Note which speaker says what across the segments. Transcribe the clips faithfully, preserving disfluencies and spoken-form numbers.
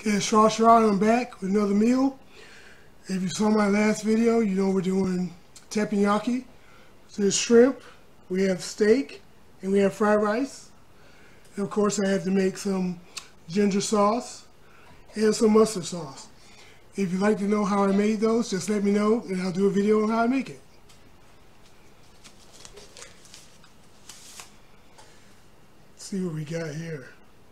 Speaker 1: Okay, Shaw Shaw, I'm back with another meal. If you saw my last video, you know we're doing teppanyaki. So there's shrimp, we have steak, and we have fried rice. And of course I had to make some ginger sauce and some mustard sauce. If you'd like to know how I made those, just let me know and I'll do a video on how I make it. Let's see what we got here.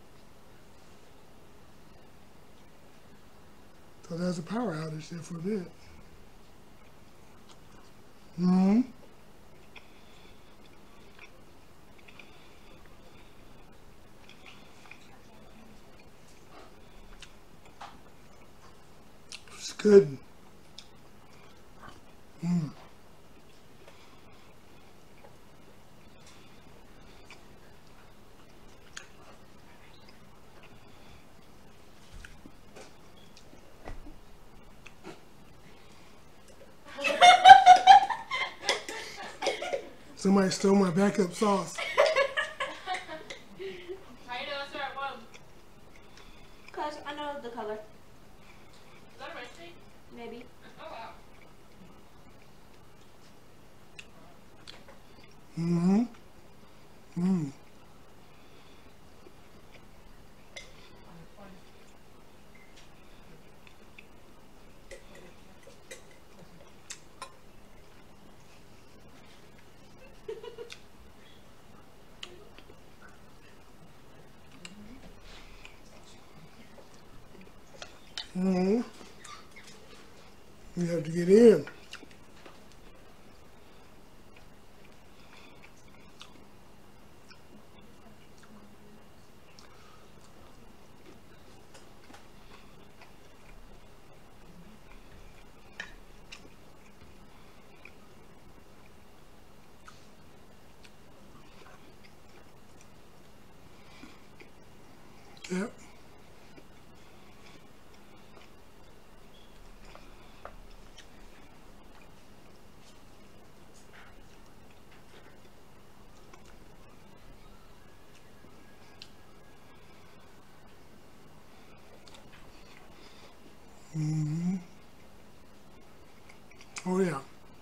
Speaker 1: So there's a power outage there for a bit. Mm-hmm. It's good. Mm. Somebody stole my backup sauce.
Speaker 2: How you know it's the right one?
Speaker 3: Cause I know the color.
Speaker 2: Is that a rice cake?
Speaker 3: Maybe.
Speaker 2: Oh wow.
Speaker 1: Mm-hmm. Mm. Mm-hmm. You have to get in. Yep. Mm-hmm. Oh yeah.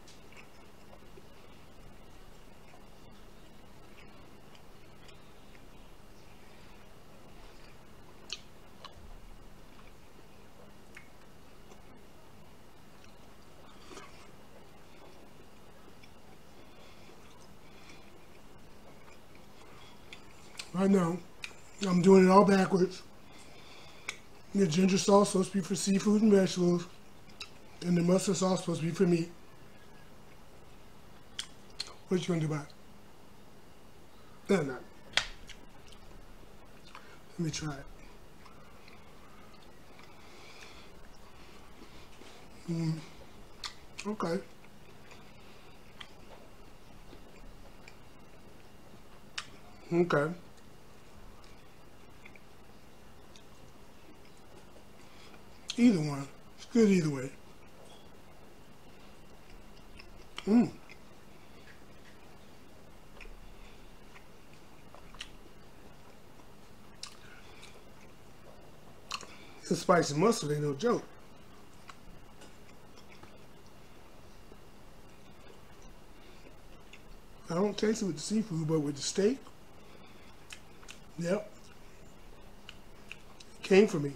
Speaker 1: I know. I'm doing it all backwards. The ginger sauce is supposed to be for seafood and vegetables, and the mustard sauce is supposed to be for meat. What you gonna do about it? No, no. Let me try it. Mm. Okay. Okay. Either one. It's good either way. Mmm. The spicy mustard ain't no joke. I don't taste it with the seafood, but with the steak, yep, it came for me.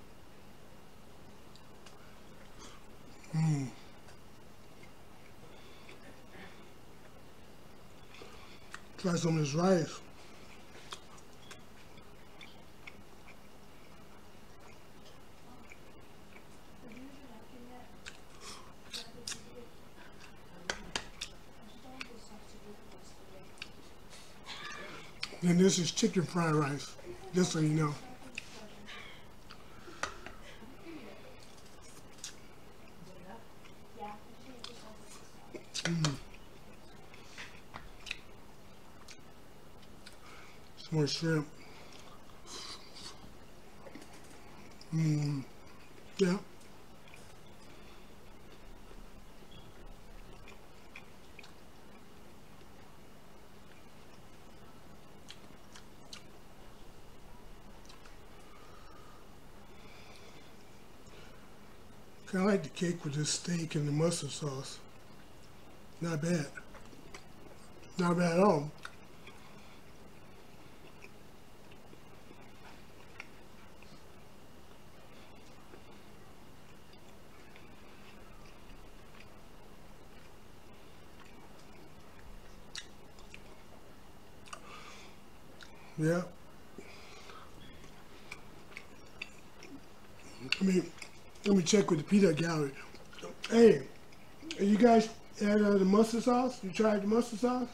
Speaker 1: Mmm. Try some of this rice. And this is chicken fried rice, just so you know. Mm. Some more shrimp. Mmm. Yeah. Kind of like the cake with this steak and the mustard sauce. Not bad. Not bad at all. Yeah. I mean, let me check with the peanut gallery. Hey, you guys had uh, the mustard sauce? You tried the mustard sauce?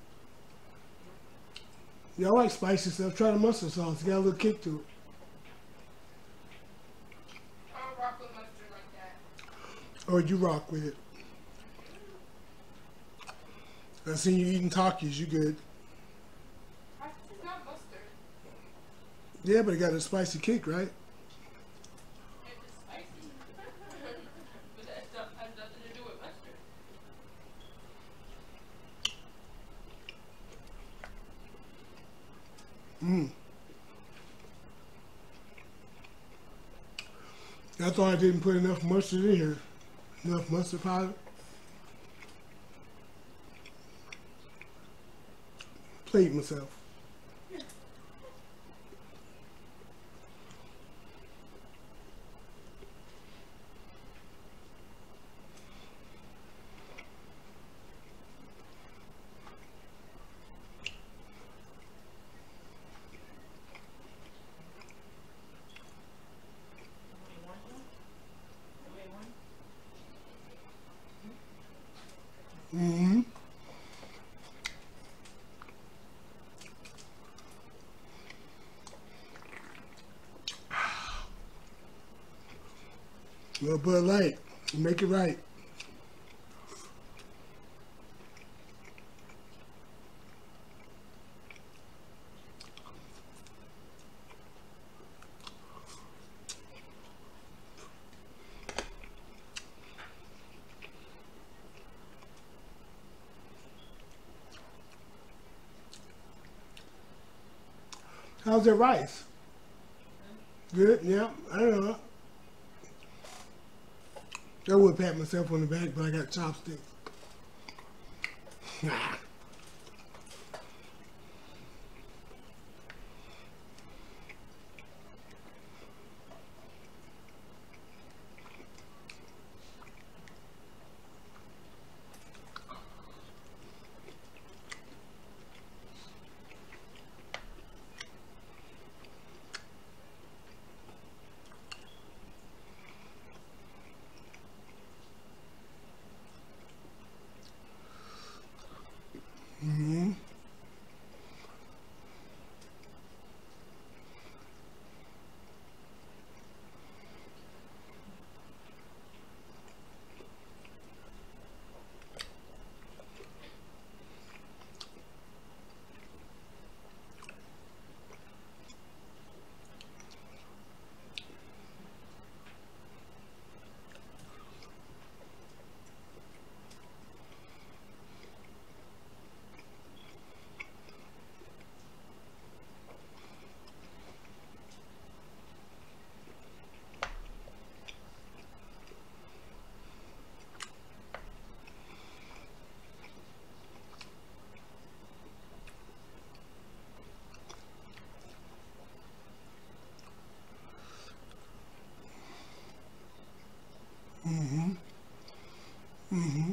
Speaker 1: Yeah, I like spicy stuff. Try the mustard sauce. It got a little kick to it.
Speaker 2: I don't rock with mustard like that.
Speaker 1: Or you rock with it. I seen you eating Takis. You good?
Speaker 2: It's not mustard.
Speaker 1: Yeah, but it got a spicy kick, right?
Speaker 2: It's spicy. But that stuff has nothing to do with mustard.
Speaker 1: Mmm. I thought I didn't put enough mustard in here. Enough mustard powder. Played myself. Mm-hmm. Well, Bud Light, make it right. How's that rice? Good, yeah, I don't know. I would pat myself on the back, but I got chopsticks. Mm-hmm. Mm-hmm. Mm-hmm.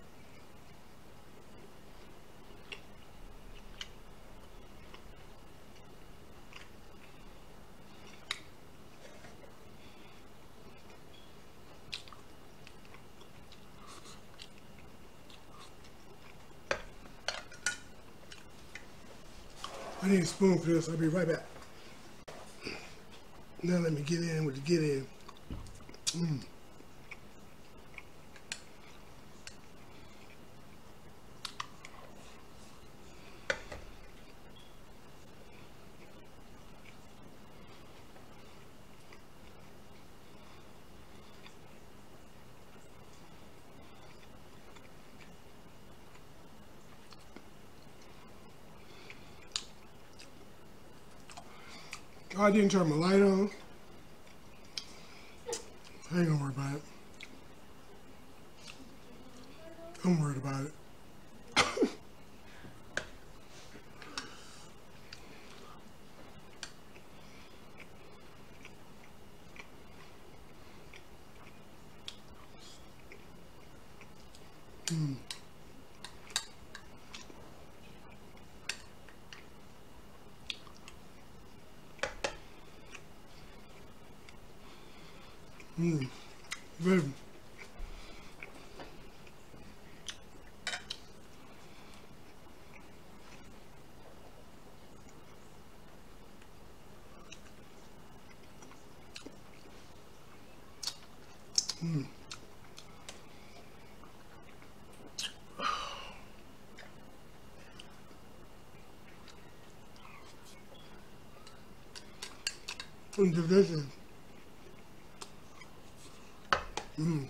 Speaker 1: I need a spoon for this. I'll be right back. Now let me get in with the get in. Mm. Oh, I didn't turn my light on. I ain't gonna worry about it. I'm worried about it. mm. Mm. Good. Mm. And delicious. Mm.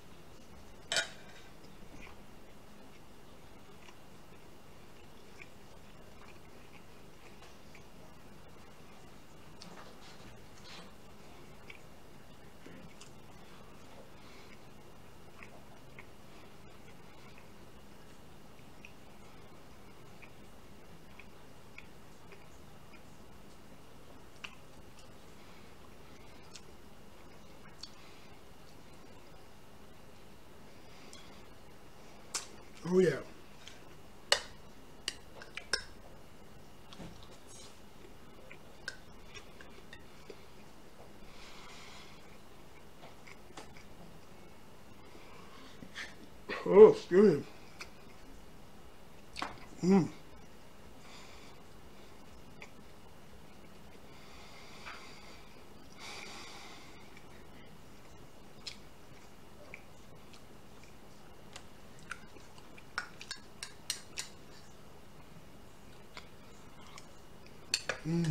Speaker 1: Oh yeah. Oh, excuse me. Mm. Mm.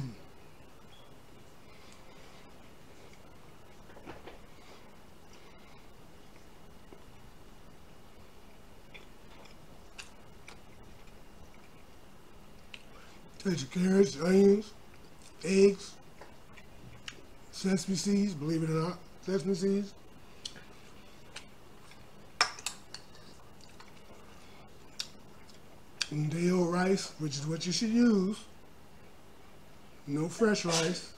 Speaker 1: Taste your carrots, onions, eggs, sesame seeds, believe it or not, sesame seeds. And day old rice, which is what you should use. No fresh rice.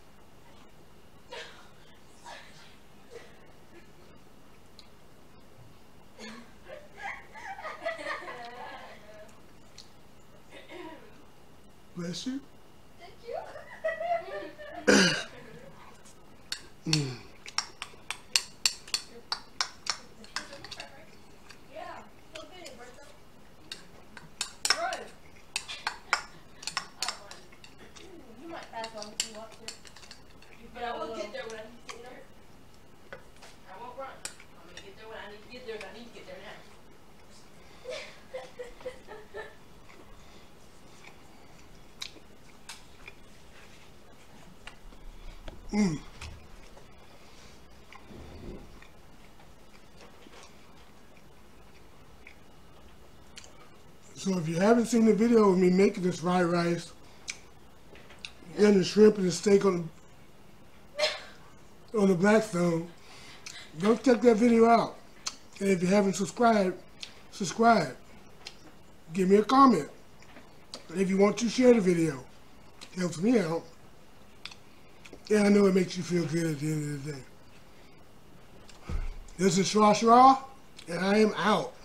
Speaker 1: Bless you.
Speaker 2: Thank you.
Speaker 1: Mm.
Speaker 2: Yeah, so good, Bertha. Good. You might pass on if you want to. But I will get there when I need to get there. I won't run. I'm gonna get there when I need to get there, and I need to get there now.
Speaker 1: Mm. So if you haven't seen the video of me making this fried rice and the shrimp and the steak on the, on the Blackstone, go check that video out. And if you haven't subscribed, subscribe. Give me a comment. And if you want to, share the video. It helps me out. And I know it makes you feel good at the end of the day. This is Shra Shra, and I am out.